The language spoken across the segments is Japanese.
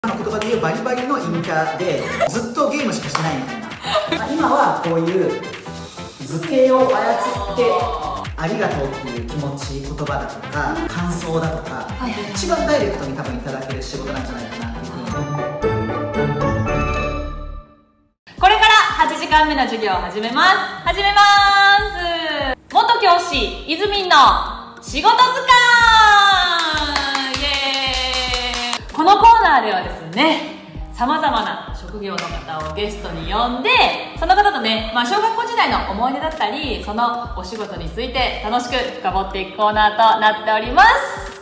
言葉で言うバリバリの陰キャでずっとゲームしかしてないみたいな今はこういう図形を操ってありがとうっていう気持ち、言葉だとか感想だとか、一番ダイレクトに多分いただける仕事なんじゃないかなっていうふうに。 これから8時間目の授業を始めます。元教師いずみんの仕事図鑑。イエーイ。このコーナーではですね、さまざまな職業の方をゲストに呼んで、その方とね、小学校時代の思い出だったり、そのお仕事について楽しく深掘っていくコーナーとなっております。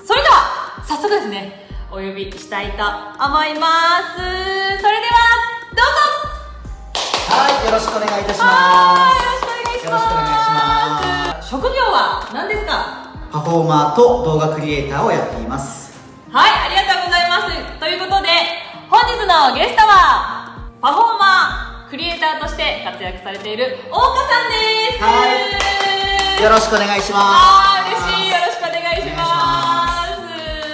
それでは早速ですね、お呼びしたいと思います。それではどうぞ。 はい、よろしくお願いいたします。 よろしくお願いします。職業は何ですか？ パフォーマーと動画クリエイターをやっています。 はい、ありがとうございます。ということで本日のゲストはパフォーマークリエイターとして活躍されている大岡さんです。 はい、よろしくお願いします。 嬉しい、よろしくお願いします。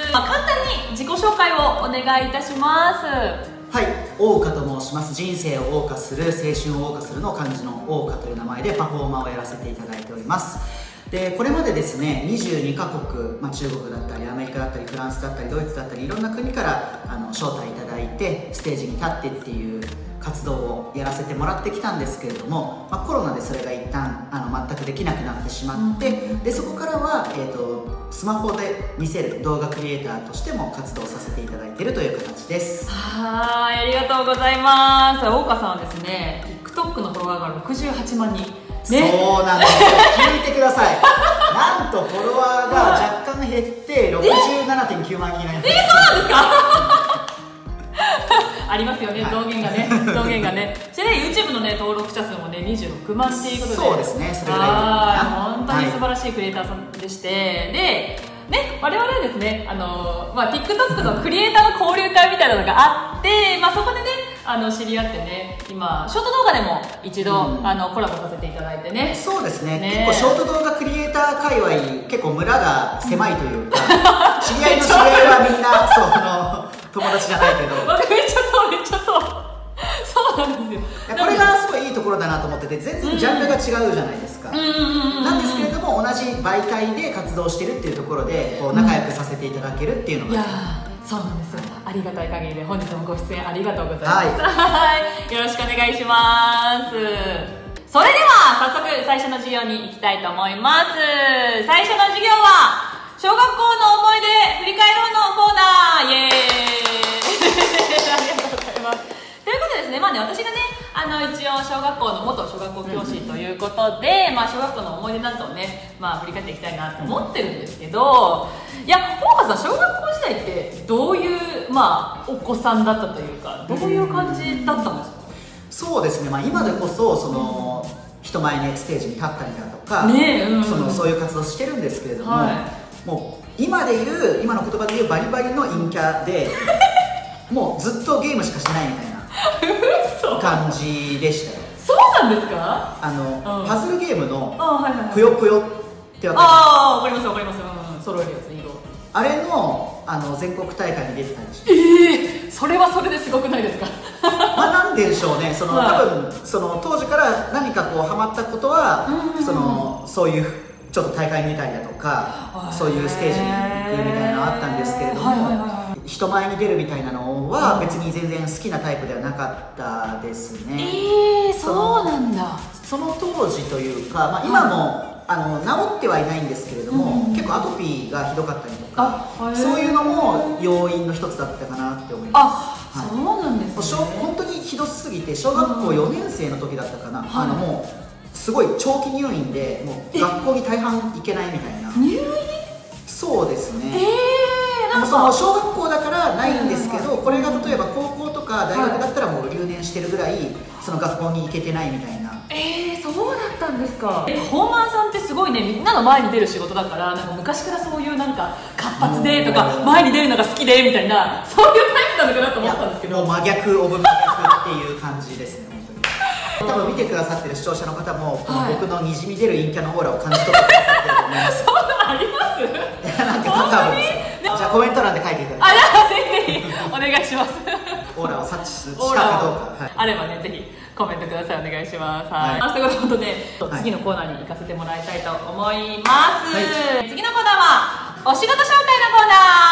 簡単に自己紹介をお願いいたします。 はい、大岡と申します。人生を謳歌する、青春を謳歌するの漢字の大岡という名前でパフォーマーをやらせていただいております。でこれまでですね、22カ国、中国だったりアメリカだったりフランスだったりドイツだったりいろんな国から招待いただいてステージに立ってっていう活動をやらせてもらってきたんですけれども、コロナでそれが一旦全くできなくなってしまって、でそこからは、スマホで見せる動画クリエイターとしても活動させていただいているという形です。 はい、ありがとうございます。大岡さんはですね、TikTok のフォロワーが68万人、ね、 そうなんですよ。聞いてください。なんとフォロワーが若干減って67.9万人になりました。 そうなんですか？ありますよね、増減がね、増減がね。それで YouTube のね、登録者数もね、26万っていうことで。 そうですね、それぐらい。 本当に素晴らしいクリエイターさんでして、で、ね、我々はですね、TikTok のクリエイターの交流会みたいなのがあって、そこでね、知り合ってね、今ショート動画でも一度、コラボさせていただいてね。 そうですね、結構ショート動画クリエイター界隈結構村が狭いというか、知り合いの知り合いはみんな友達じゃないけどめっちゃそう、めっちゃそう、そうなんですよ。 これがすごいいいところだなと思ってて、全然ジャンルが違うじゃないですか。なんですけれども同じ媒体で活動してるっていうところでこう仲良くさせていただけるっていうのが、 そうなんですよ。ありがたい限りで本日もご出演ありがとうございます。はい、よろしくお願いします。それでは早速最初の授業に行きたいと思います。最初の授業は小学校の思い出振り返ろうのコーナー。イエーイ。ありがとうございます。ということでですね、私がね、一応小学校の元小学校教師ということで、小学校の思い出などをね、振り返っていきたいなと思ってるんですけど、いや、大川さん、小学校時代ってどういう、お子さんだったというか、どういう感じだったんですか？ そうですね、今でこそ人前にステージに立ったりだとか、そういう活動してるんですけれども、もう今の言葉で言うバリバリの陰キャでもうずっとゲームしかしてないみたいな感じでしたよ。 そうなんですか？ パズルゲームのぷよぷよってわかります？わかります。揃えるやつ、色。あれの全国大会に出てたりして。 それはそれですごくないですか？ なんでしょうね、多分当時から何かこうハマったことはそういうちょっと大会に出たりだとか、そういうステージに行くみたいなのがあったんですけれども、人前に出るみたいなのは別に全然好きなタイプではなかったですね。 そうなんだ。 その当時というか、今も治ってはいないんですけれども、結構アトピーがひどかったりとか、そういうのも要因の一つだったかなって思います。 そうなんですね。 本当にひどすぎて、小学校4年生の時だったかな、もうすごい長期入院で、もう学校に大半行けないみたいな。 入院？ そうですね。小学校だからないんですけど、これが例えば高校とか大学だったらもう留年してるぐらい学校に行けてないみたいな。 そうだったんですか。パフォーマーさんってすごいね、みんなの前に出る仕事だから、昔からそういう活発でとか前に出るのが好きでみたいな、そういうタイプなのかなと思ったんですけど、 もう真逆オブ真逆っていう感じですね。本当に多分見てくださってる視聴者の方も、僕のにじみ出る陰キャのオーラを感じ取ってくださってると思います。 そんなのあります？ 多分ですよ。 じゃあコメント欄で書いていただいて、 ぜひお願いします。 オーラを察知したかどうか、 あればね、ぜひコメントください。お願いします。はい。ということで、次のコーナーに行かせてもらいたいと思います。次のコーナーはお仕事紹介のコーナ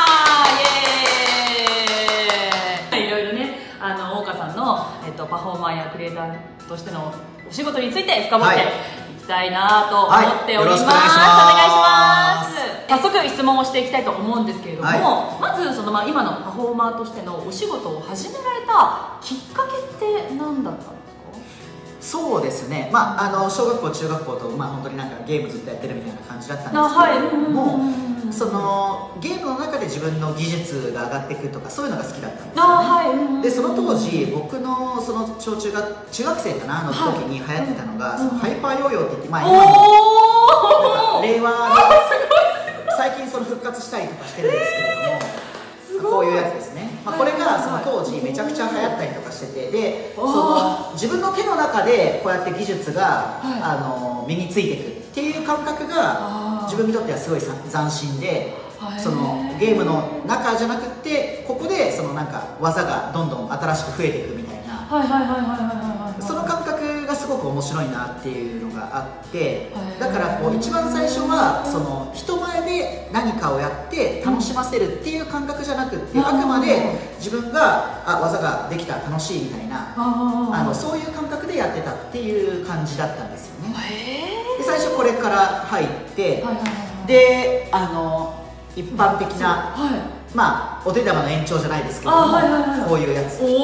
ー。イエーイ。いろいろね、大岡さんのパフォーマーやクリエイターとしてのお仕事について深掘っていきたいなと思っております。お願いします。早速質問をしていきたいと思うんですけれども、まず今のパフォーマーとしてのお仕事を始められたきっかけって何だったんですか？ そうですね、小学校中学校と、本当になんかゲームずっとやってるみたいな感じだったんですけれども、そのゲームの中で自分の技術が上がっていくとか、そういうのが好きだったんですよね。でその当時僕の中学生かなの時に流行ってたのが、そのハイパーヨーヨーって言って、今の令和で最近その復活したりとかしてるんですけれども、こういうやつですね。これがその当時めちゃくちゃ流行ったりとかしてて、でその自分の手の中でこうやって技術が身についていくっていう感覚が自分にとってはすごい斬新で、そのゲームの中じゃなくてここでそのなんか技がどんどん新しく増えていくみたいな、その感覚がすごく面白いなっていうのがあって、だからこう一番最初はその人前で何かをやって楽しませるっていう感覚じゃなくって、あくまで自分が技ができた楽しいみたいなそういう感覚でやってたっていう感じだったんですよね。で最初これから入ってで一般的なお手玉の延長じゃないですけども、こういうやつ、こ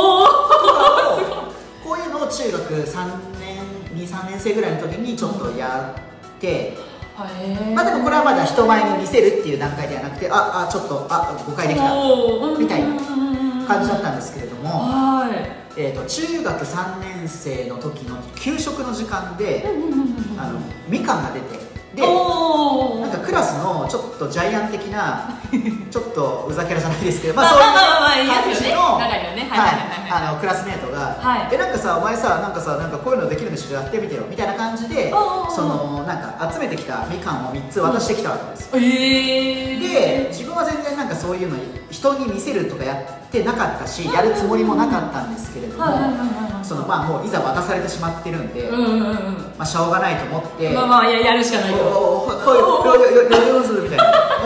ういうのを中学2、3年生ぐらいの時にちょっとやって、でもこれはまだ人前に見せるっていう段階ではなくて、ちょっと誤解できたみたいな感じだったんですけれども、中学3年生の時の給食の時間でみかんが出て、でなんかクラスのちょっとジャイアン的なちょっとうざキャラじゃないですけど、そういう感じのクラスメートが「なんかさお前さなんかこういうのできるんでしょ、やってみてよ」みたいな感じで、そのなんか集めてきたみかんを3つ渡してきたわけですよ。で自分は全然なんかそういうの人に見せるとかやってなかったし、やるつもりもなかったんですけれども、そのもういざ渡されてしまってるんで、しょうがないと思ってやるしかないと。 こういうするみたいな、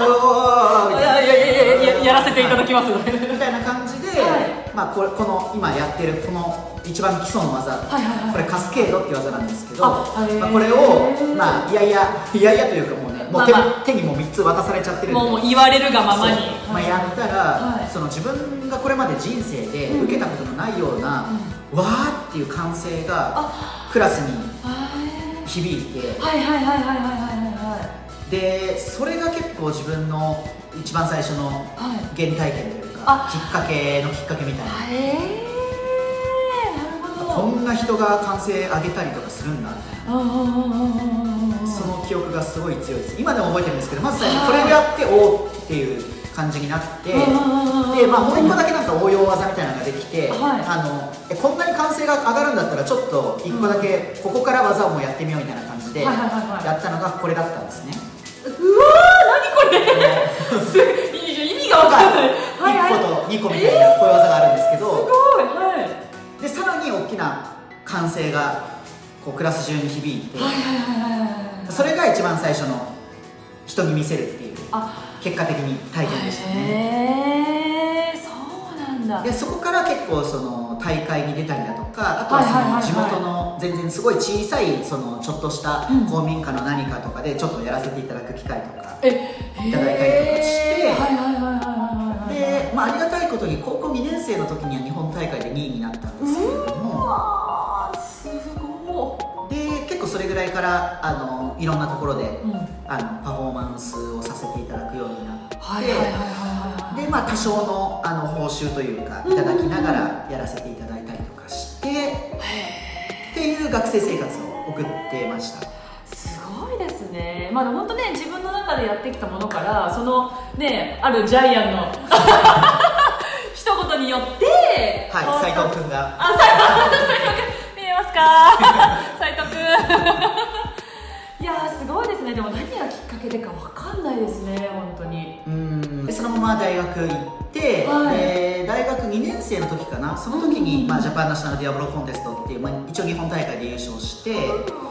やらせていただきますみたいな感じで、この今やってるこの一番基礎の技、これカスケードっていう技なんですけど、これをいやいやというかもうね、もう手にも3つ渡されちゃってるんで、 もう言われるがままにやったら、その自分がこれまで人生で受けたことのないようなわーっていう歓声がクラスに響いて、でそれが結構自分の一番最初の原体験というか、きっかけみたいな。こんな人が歓声上げたりとかするんだみたいな、その記憶がすごい強いです。今でも覚えてるんですけど、まず最初これでやっておーっていう感じになって、でもう一個だけなんか応用技みたいなのができて、こんなに歓声が上がるんだったらちょっと一個だけここから技をもうやってみようみたいな感じでやったのがこれだったんですね。 うわー、何これ意味が分かんない。 1個と2個みたいなこういう技があるんですけど、 すごい、 でさらに大きな歓声がこうクラス中に響いて、それが一番最初の人に見せるっていう結果的に体験でしたね。 そうなんだ。 でそこから結構その大会に出たりだとか、あとはその地元の全然すごい小さいそのちょっとした公民館の何かとかでちょっとやらせていただく機会とかいただいたりとかして、でありがたいことに高校2年生の時には日本大会で2位になったんですけれども、 すごい。 で結構それぐらいからいろんなところでパフォーマンスをさせていただくようになって、で多少の報酬というかいただきながらやらせていただいたりとかしてっていう学生生活を送ってました。 すごいですね。本当ね、自分の中でやってきたものからそのね、あるジャイアンの一言によって斉藤君が斉藤君見えますか斉藤君いやすごいですね。でも何がきっかけでかわかんないですね、本当に。 最そのまま大学行って、はい、で大学2年生の時かな、その時に、ジャパンナショナルディアブロコンテストっていう、一応日本大会で優勝して、で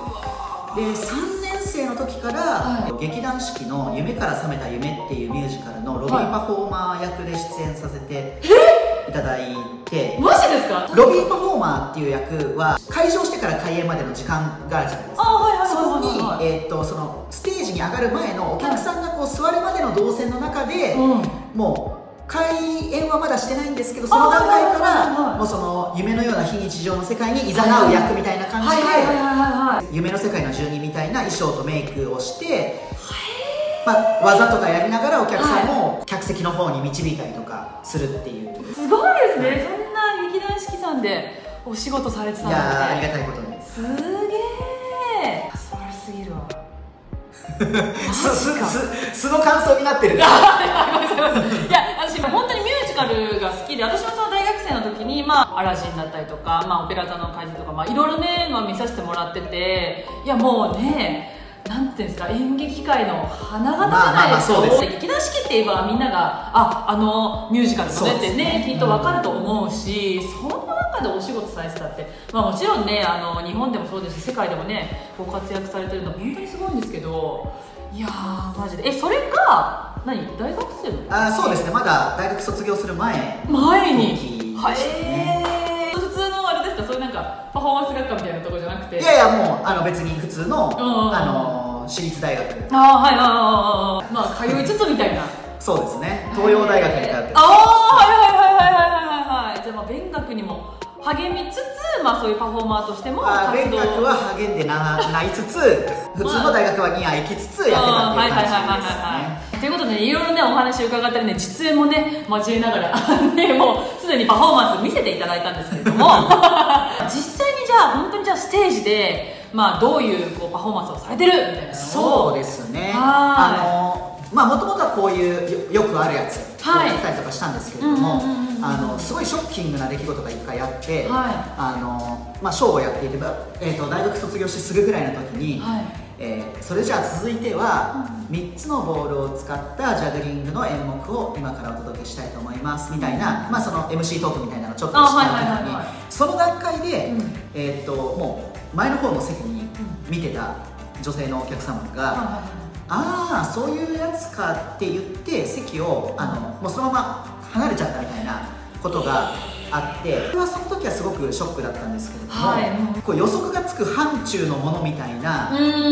3年生の時から、はい、劇団四季の「夢から覚めた夢」っていうミュージカルのロビーパフォーマー役で出演させていただいて、 マジですか？ ロビーパフォーマーっていう役は開場してから開演までの時間があるじゃないですか。そこに、そのステージに上がる前のお客さんがこう座るまでの動線の中で、もう開演はまだしてないんですけど、その段階からもうその夢のような非日常の世界にいざなう役みたいな感じで、夢の世界の住人みたいな衣装とメイクをして、技とかやりながらお客さんを客席の方に導いたりとかするっていう。 すごいですね、そんな劇団四季さんでお仕事されてたんですね。 いやありがたいことに。 すげえ、素晴らしすぎるわ。 素の感想になってる。いや、 私本当にミュージカルが好きで、私もその大学生の時に、アラジンだったりとか、オペラ座の怪人とか、いろいろね、見させてもらってて、いやもうね、なんていうんですか、演劇界の花形じゃないですか。劇団四季って言えばみんながあのミュージカルのねってね、きっと分かると思うし、その中でお仕事されてたって、もちろんね、日本でもそうですし、世界でもねご活躍されてるの本当にすごいんですけど、いやーマジでそれが大学生の？ そうですね、まだ大学卒業する前に。普通のあれですか、そういうなんかパフォーマンス学科みたいなところじゃなくて？いやいや、もう別に普通の私立大学。 通いつつみたいな。 そうですね、東洋大学に通って。 じゃあ勉学にも励みつつ、そういうパフォーマーとしても勉学は励んでないつつ、普通の大学には行きつつやってたっていう感じですね。 ということで、いろいろねお話伺ったりね、実演もね交えながらね、もうすでにパフォーマンス見せていただいたんですけれども実際にじゃあ本当にステージでどういうパフォーマンスをされてるみたいなのを。 そうですね、もともとはこういうよくあるやつをやったりとかしたんですけれども、すごいショッキングな出来事が1回あって、ショーをやっていて、大学卒業してすぐぐらいの時に、それじゃあ続いては3つのボールを使ったジャグリングの演目を今からお届けしたいと思いますみたいな、その MC トークみたいなのをちょっとした時に、その段階で、もう前の方の席に見てた女性のお客様が「ああそういうやつか」って言って席をもうそのまま離れちゃったみたいなことがあって、その時はすごくショックだったんですけれども、こう予測がつく範疇のものみたいな、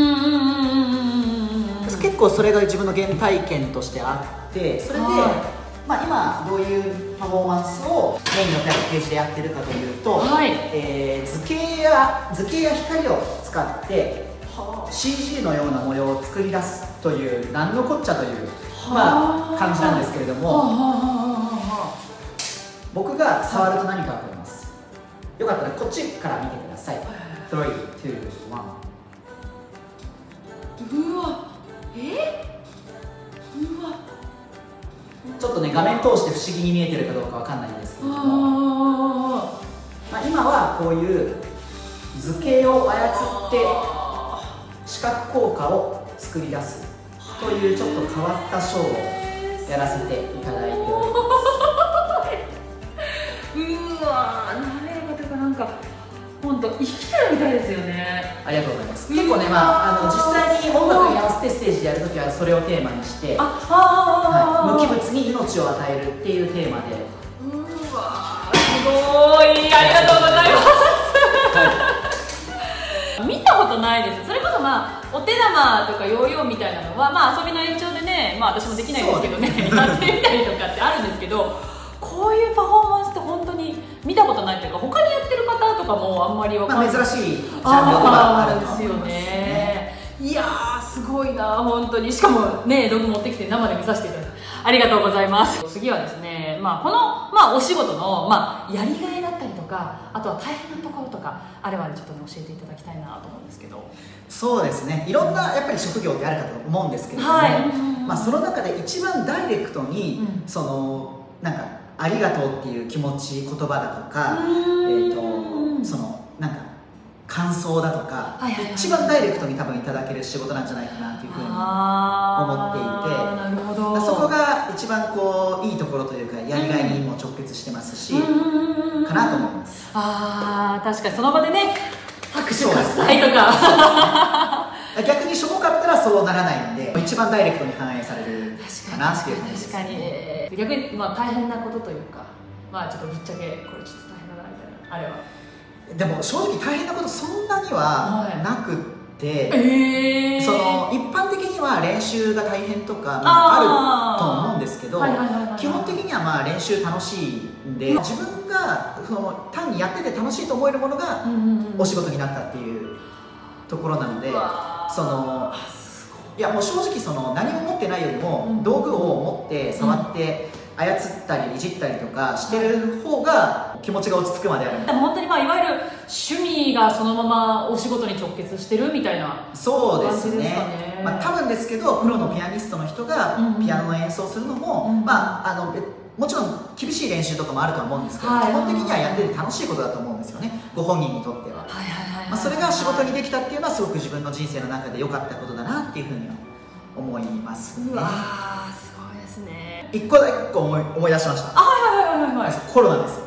結構それが自分の原体験としてあって、それで、今どういうパフォーマンスをメインのページでやってるかというと、図形や光を使ってCG のような模様を作り出すという、なんのこっちゃという感じなんですけれども、僕が触ると何か分かります。よかったらこっちから見てください。3、2、1。 うわ、 ちょっとね、画面通して不思議に見えてるかどうかわかんないんですけれども、今はこういう図形を操って視覚効果を作り出すというちょっと変わったショーをやらせていただいております。 なんか本当生きてるみたいですよね。 ありがとうございます。結構ね、実際に音楽に合わせてステージでやるときはそれをテーマにして、無機物に命を与えるっていうテーマで。 すごい、ありがとうございます見たことないです。それこそお手玉とかヨーヨーみたいなのは遊びの延長でね、私もできないですけどね、やってみたりとかってあるんですけど、こういうパフォーマンスって本当に見たことないというか、他にやってる方とかもあんまり分からない、 珍しいジャンルではあるんですよね。いやーすごいな本当に。しかもね、道具持ってきて生で見させていただいてありがとうございます。次はですね、この、お仕事の、やりがいだったりとか、あとは大変なところとかあれば、ちょっとね教えていただきたいなと思うんですけど。 そうですね、いろんなやっぱり職業ってあるかと思うんですけれども、その中で一番ダイレクトに、なんかありがとうっていう気持ち、言葉だとか、 感想だとか、一番ダイレクトに多分いただける仕事なんじゃないかなというふうに思っていて、 なるほど、 そこが一番こういいところというかやりがいにも直結してますし、かなと思います。 確かにその場でね、拍手喝采とか逆にしょぼかったらそうならないんで、一番ダイレクトに反映されるかなっていう感じです。 確かに逆に大変なことというか、ちょっとぶっちゃけこれちょっと大変だなみたいな、あれは。でも正直大変なことそんなにはなくって、その一般的には練習が大変とかあると思うんですけど、基本的には練習楽しいんで、自分がその単にやってて楽しいと思えるものがお仕事になったっていうところなので、そのいやもう正直その何も持ってないよりも道具を持って触って操ったりいじったりとかしてる方が気持ちが落ち着くまである。 でも本当にいわゆる趣味がそのままお仕事に直結してるみたいな感じですかね。 そうですね。多分ですけどプロのピアニストの人がピアノの演奏するのももちろん厳しい練習とかもあるとは思うんですけど、基本的にはやってて楽しいことだと思うんですよね、ご本人にとっては。それが仕事にできたっていうのはすごく自分の人生の中で良かったことだなっていうふうには思いますね。 うわー、すごいですね。 一個思い出しました。コロナですよ。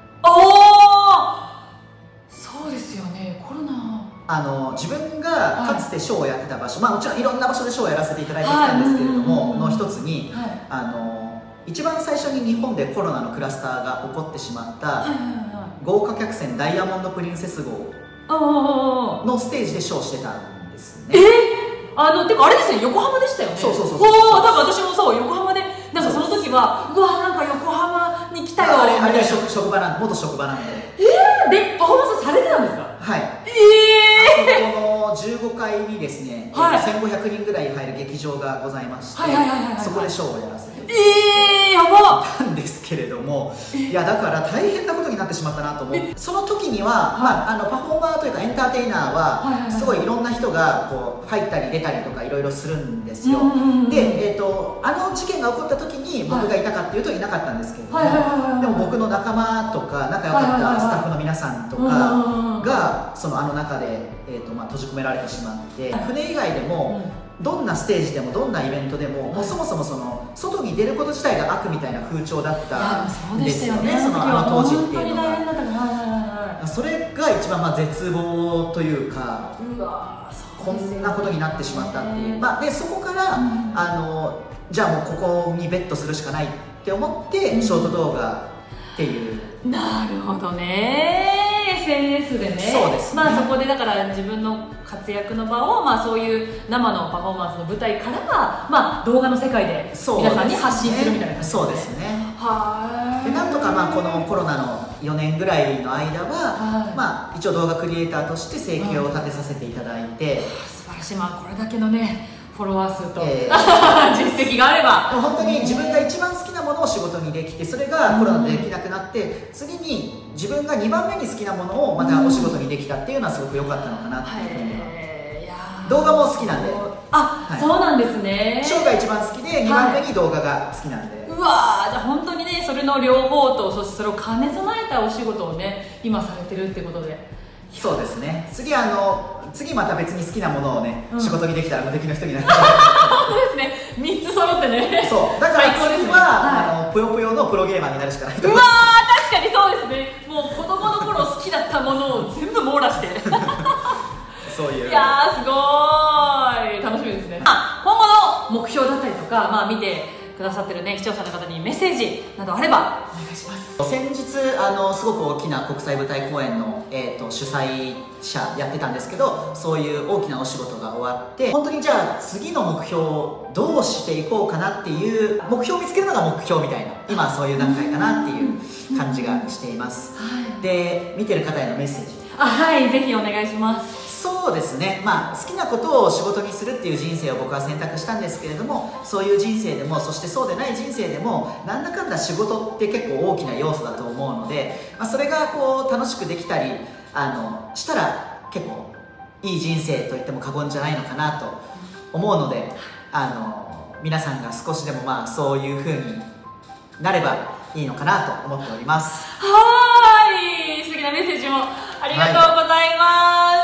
そうですよね、コロナ。 自分がかつてショーをやってた場所、もちろんいろんな場所でショーをやらせていただいてきたんですけれども、の一つに一番最初に日本でコロナのクラスターが起こってしまった豪華客船ダイヤモンド・プリンセス号のステージでショーしてたんですね。 てかあれですね、横浜でしたよね。 そう多分私もそう、横浜でなんかその時はなんか横浜に来たよ。 あれは元職場なんで。 でパフォーマンスされてたんですか？ はい。この15階にですね、1500人ぐらい入る劇場がございまして、そこでショーをやらせてやばたんですけれども、いやだから大変なことになってしまったなと思う。その時には、パフォーマーというかエンターテイナーはすごいいろんな人がこう入ったり出たりとかいろいろするんですよ。で、あの事件が起こった時に僕がいたかっていうといなかったんですけれども、でも僕の仲間とか仲良かったスタッフの皆さんとかがあの中で閉じ込められてしまって、船以外でもどんなステージでもどんなイベントでも、そもそも外に出ること自体が悪みたいな風潮だったんですよね、あの当時っていうのが。それが一番絶望というか、こんなことになってしまったっていう。でそこからじゃあもうここにベットするしかないって思ってショート動画っていう。 なるほどね、SNS でね。 そうですね。 そこでだから自分の活躍の場を、そういう生のパフォーマンスの舞台から動画の世界で皆さんに発信するみたいな感じですね。そうですね。 でなんとかこのコロナの4年ぐらいの間は、一応動画クリエイターとして生計を立てさせていただいて、 素晴らしい。これだけのねフォロワー数と、実績があれば本当に自分が一番好きなものを仕事にできて、それがコロナでできなくなって、次に自分が2番目に好きなものをまたお仕事にできたっていうのはすごく良かったのかなっていうふうには。動画も好きなんで。 そうなんですね。 ショーが一番好きで2番目に動画が好きなんで。 じゃあ本当にね、それの両方と、そしてそれを兼ね備えたお仕事をね今されてるってことで。 そうですね。次また別に好きなものをね、仕事にできたら無敵の人になる。 そうですね、3つ揃ってね。 そうだから次はぷよぷよのプロゲーマーになるしかないと思う。 確かにそうですね。もう子供の頃好きだったものを全部網羅してそういう。 いやーすごーい、楽しみですね。今後の目標だったりとか、見てくださってるね視聴者の方にメッセージなどあればお願いします。 先日すごく大きな国際舞台公演の、主催者やってたんですけど、そういう大きなお仕事が終わって、本当にじゃあ次の目標をどうしていこうかなっていう目標を見つけるのが目標みたいな、今そういう段階かなっていう感じがしています。で見てる方へのメッセージ、 ぜひお願いします。 そうですね、好きなことを仕事にするっていう人生を僕は選択したんですけれども、そういう人生でも、そしてそうでない人生でも、なんだかんだ仕事って結構大きな要素だと思うので、それがこう楽しくできたりしたら結構いい人生と言っても過言じゃないのかなと思うので、皆さんが少しでもそういう風になればいいのかなと思っております。 素敵なメッセージもありがとうございます。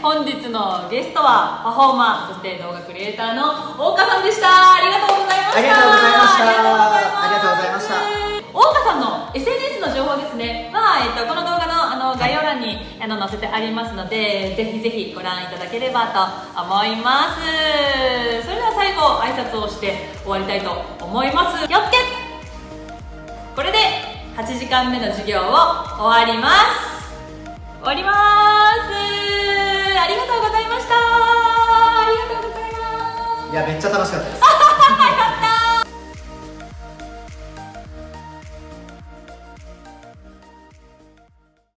本日のゲストはパフォーマー、そして動画クリエイターの大岡さんでした。ありがとうございました。 ありがとうございました。ありがとうございました。 大岡さんの SNS の情報ですねは、この動画の概要欄に載せてありますので、ぜひぜひご覧いただければと思います。それでは最後挨拶をして終わりたいと思います。気をつけ。これで8時間目の授業を終わります。終わります。ありがとうございました。ありがとうございます。 いや、めっちゃ楽しかったです。 やった